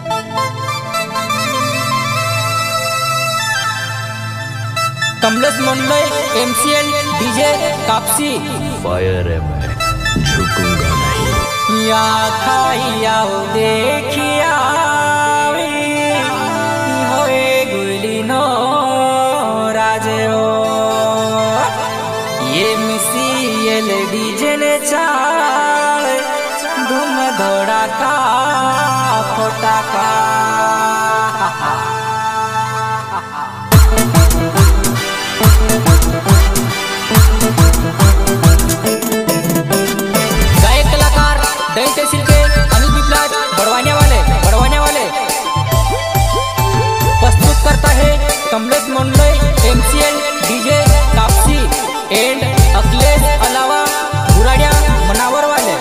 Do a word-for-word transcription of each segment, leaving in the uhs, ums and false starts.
Kamlesh Mandal, MCL, DJ Kapsi. Fire है, मैं झुकूंगा नहीं। या खाइया देखिया होए गुली नो राजे हो ये मिसीएल डीजे ने चाल धूम धोड़ा का फोटाका। गायक कलाकार दैनिक तहसील के अनिल पिपलाज बड़वाने वाले बड़वाने वाले प्रस्तुत करता है Kamlesh Mandal, MCL, DJ Kapsi and Akhilesh Alawa Buradiya Manawar वाले।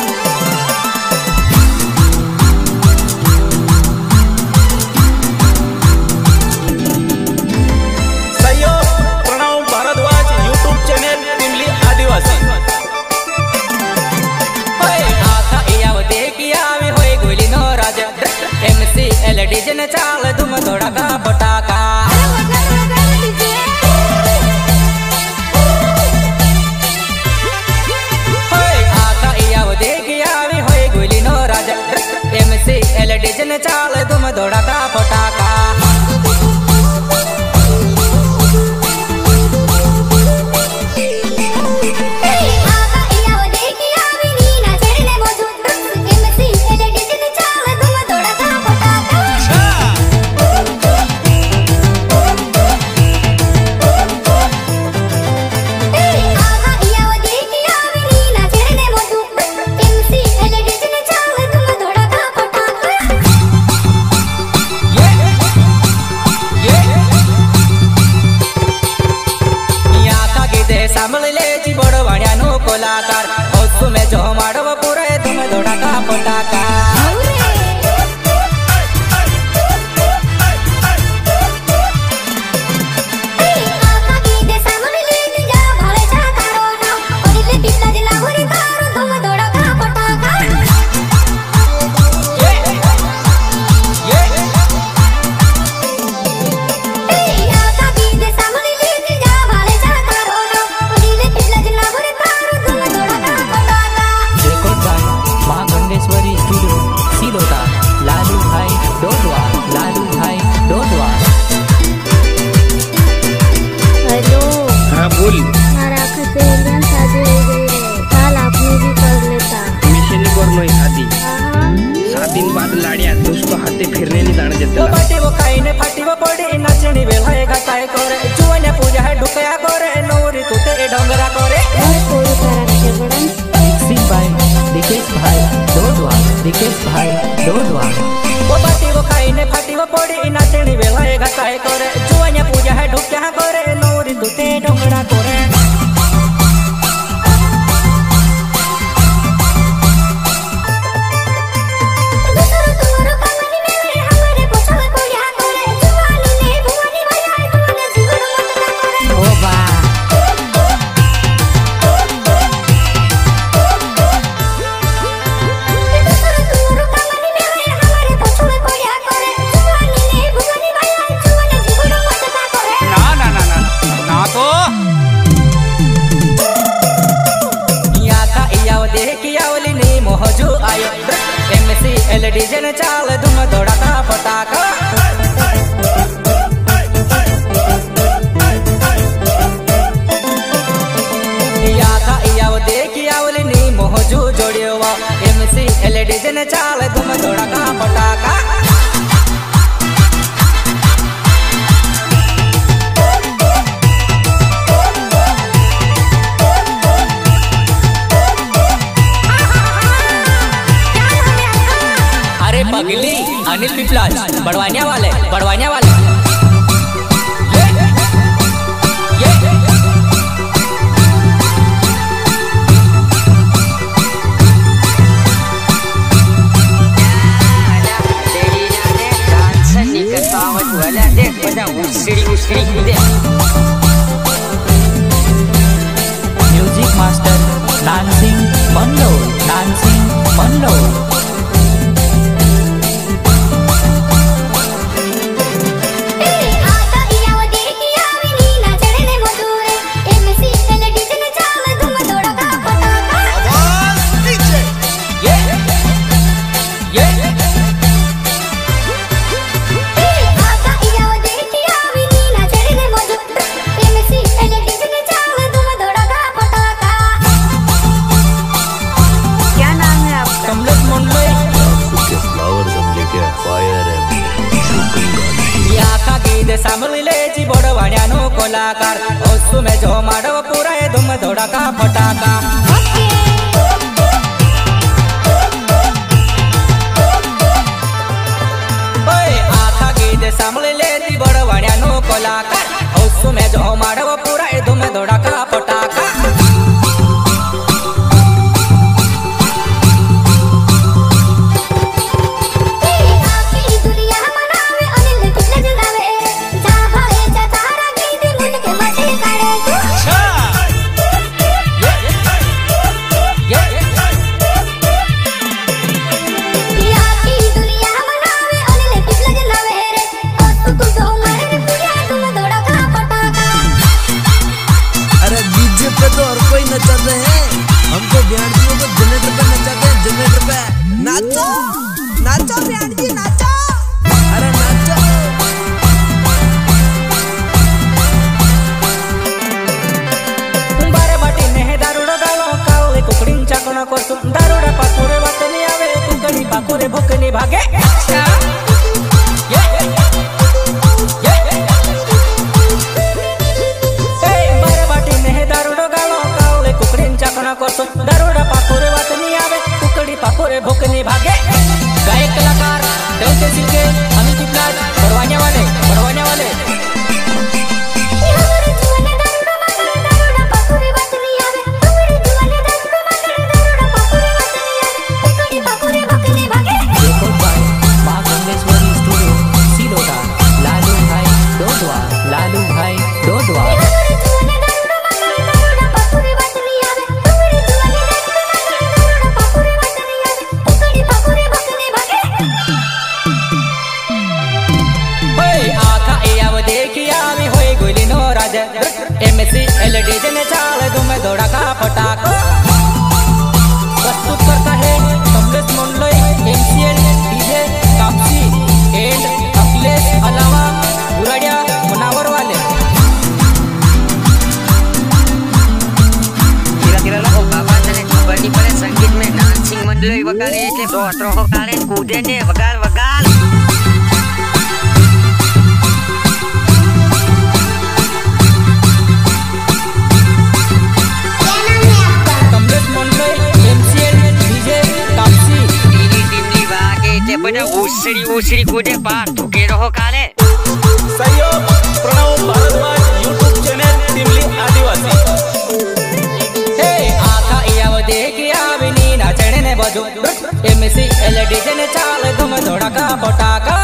सहयोग Pranav Bhardwaj, YouTube channel Timli Adivasi. MCL DJ ने चाल धूम थोड़ा का पटाका। एमसीएल डीजे ने चाल धूम थोड़ा का पटाका। कोलाकार में जो माडव पूरे तुम थोड़ा का पटाका। फिरने नहीं जाने देते। वो बाटे वो खाई ने फाटी वो पड़ी नाचनी बेलाए घाटाए करे जुआने पूजा है ढुकया करे नौरी तुते डोंगरा करे। सिंह भाई दिकेश भाई डोडवा दिकेश भाई डोडवा। वो बाटे वो खाई ने फाटी वो पड़ी नाचनी बेलाए घाटाए करे जुआने पूजा है ढुकया करे नौरी तुते डोंगरा करे। एमसीएल डीजे ने चाल धूम थोड़ा का पटाका। मोहजू जोड़ियो एमसीएल डीजे ने चाल धूम थोड़ा का पटाका। पगली अनिल पिपलाज बड़वानिया वाले बड़वानिया वाले। ये, ये। म्यूजिक मास्टर डांसिंग मंडो डांसिंग मंडो। सांभळी लेची बडवाण्यानो कलाकार ओसु में जो माडव पूरा है धूम धड़का फटाका ओए आखा गीत सांभळी लेची बडवाण्यानो कलाकार ओसु में जो माडव पूरा है धूम धड़का फटाका तो और कोई नचाते हैं, हमको ब्याणजियों को जनरेटर पे नचाते हैं, जनरेटर पे नाचो नाचो ब्याणजी नाचो, अरे नाचो। बारे बाटी ने दारूडा गालो काले कुकड़ीन चाकणा करसु दारूडा पाकुरे वातनी आवे कुकड़ी पाकुरे भोकनी भागे दारूडा पाकुरे वातनी आवे कुकड़ी पाकुरे भोकनी भागे गायक कलाकार डंके सिलके अमित चिपलाज बड़वाने वाले बड़वाने वाले लालू भाई डोडवा लालू भाई डोडवा एमएससी एलईडी जने चाल धूम धड़का फटाका प्रस्तुत करता है Kamlesh Mandloi MCL DJ Kapsi and Akhilesh Alawa Buradiya Munawar वाले kira-kira lah oh kapan tadi bagi pada संगीत में डांसिंग मंडलोई वकाल એટલે તો અતરો કાલે કૂદે ને વગાલ વગાલ बड़ा उछड़ी उछड़ी कूदे पार तो के रहो काले सहयोग प्रणव भारद्वाज यूट्यूब चैनल टिमली आदिवासी हे आका याव देख याविनी नाचने ने बजो एमसी एलईडी जने चाल धूम धड़का फटाका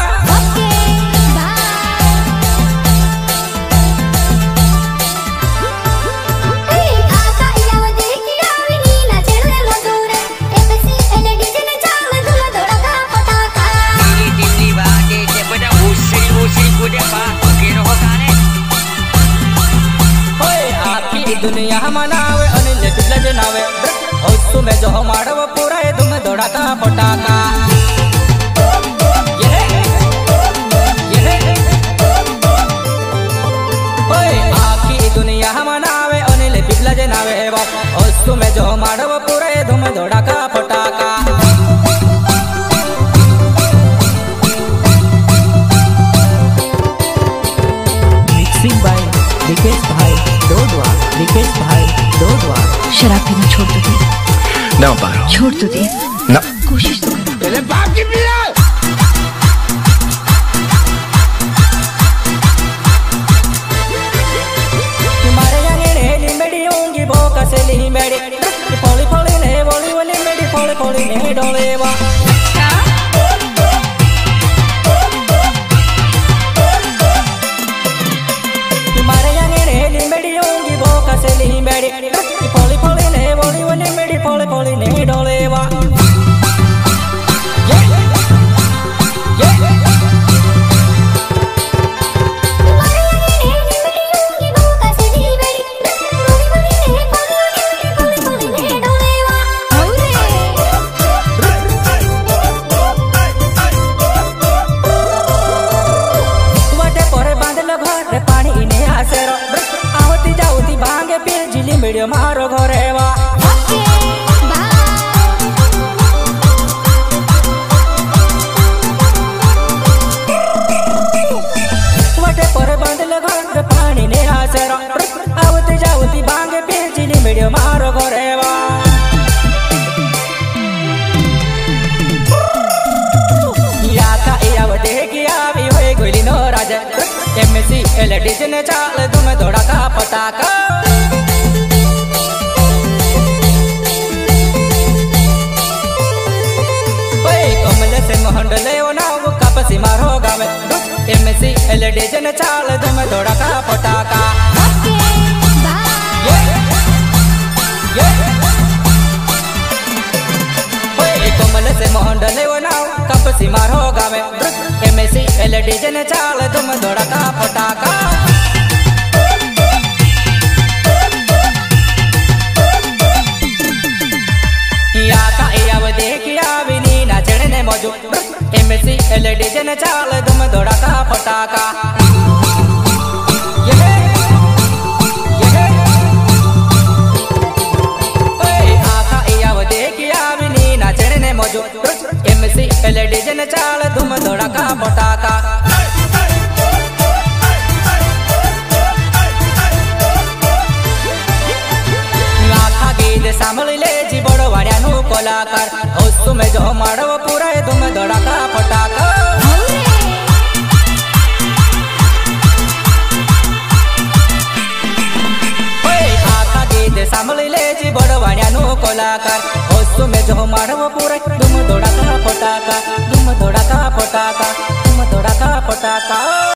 दुनिया मनावे अनिल पिछले जनावे ओसु में जो माडव पूरा है धूम धड़का फटाका ये ये ओए आखी दुनिया मनावे अनिल पिछले जनावे ओसु में जो माडव पूरा है धूम धड़का फटाका मिक्सिंग बाय विकेश भाई डोडवा विकेश भाई डोडवा। शराब पीना छोड़ तो दे ना पारो छोड़ तो दे ना कोशिश तो कर तेरे बाप की पिया तुम्हारे याने ने मेडी होंगी वो कसली मेडी पोली पोली ने बोली बोली मेडी पोली पोली ने डोलेवा तुम्हारे याने ने मेडी होंगी वो कसली मेडी पोली पोली ने बोली बोली मेडी पोली पोली ने डोलेवा वीडियो मारो घरे वा वटे पर ने चाल धूम धड़का पटाका कमल से मोहन ले नाव कापसी मारो गावे एमसी एलडी जन चाल धूम धड़का पटाका कमल से मोहन ले नाव कापसी मारो गावे एमसी एलडी जन चाल धूम धड़का पटाका एमसी एलडी जन चाल धूम धड़का पटाका एमसी एलडी जन चाल धूम धड़का पटाका आखा गीत सांभळी ले जी बड़वाड़ियानु कलाकार ओसु में जो माड़व पूरा धूम धड़का पटाका आखा गीत सांभळी ले जी बड़वाड़ियानु कलाकार ओसु में जो माड़व पूरा धूम धड़का